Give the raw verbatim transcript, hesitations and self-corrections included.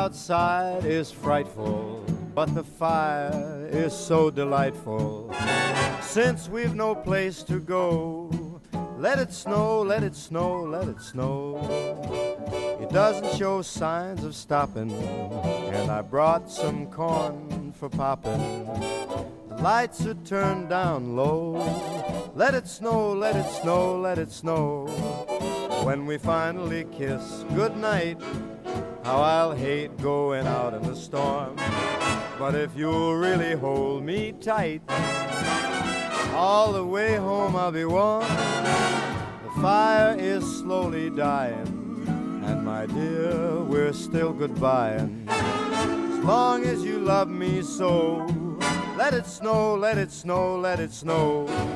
outside is frightful, but the fire is so delightful. Since we've no place to go, let it snow, let it snow, let it snow. It doesn't show signs of stopping, and I brought some corn for popping. The lights are turned down low. Let it snow, let it snow, let it snow. When we finally kiss goodnight, how I'll hate going out in the storm. But if you'll really hold me tight, all the way home I'll be warm. The fire is slowly dying, and my dear, we're still goodbying. As long as you love me so, let it snow, let it snow, let it snow.